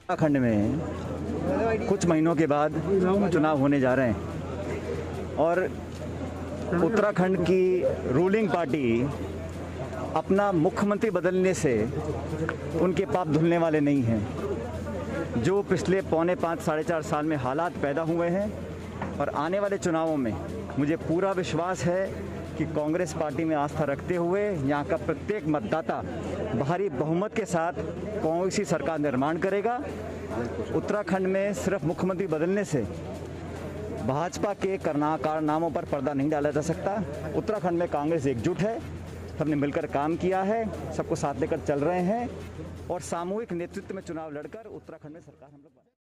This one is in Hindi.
उत्तराखंड में कुछ महीनों के बाद चुनाव होने जा रहे हैं और उत्तराखंड की रूलिंग पार्टी अपना मुख्यमंत्री बदलने से उनके पाप धुलने वाले नहीं हैं। जो पिछले पौने 5 साढ़े 4 साल में हालात पैदा हुए हैं और आने वाले चुनावों में मुझे पूरा विश्वास है कि कांग्रेस पार्टी में आस्था रखते हुए यहाँ का प्रत्येक मतदाता भारी बहुमत के साथ कांग्रेसी सरकार निर्माण करेगा। उत्तराखंड में सिर्फ मुख्यमंत्री बदलने से भाजपा के कारनामों पर पर्दा नहीं डाला जा सकता। उत्तराखंड में कांग्रेस एकजुट है, सबने मिलकर काम किया है, सबको साथ लेकर चल रहे हैं और सामूहिक नेतृत्व में चुनाव लड़कर उत्तराखंड में सरकार हम लोग